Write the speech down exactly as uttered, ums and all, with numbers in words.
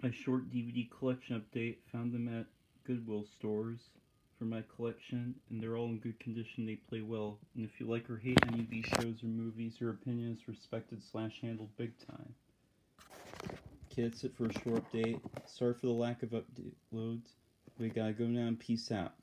A short D V D collection update. Found them at Goodwill stores for my collection, and they're all in good condition. They play well. And if you like or hate any of these shows or movies, your opinion is respected slash handled big time. Okay, that's it for a short update. Sorry for the lack of uploads. We gotta go now and peace out.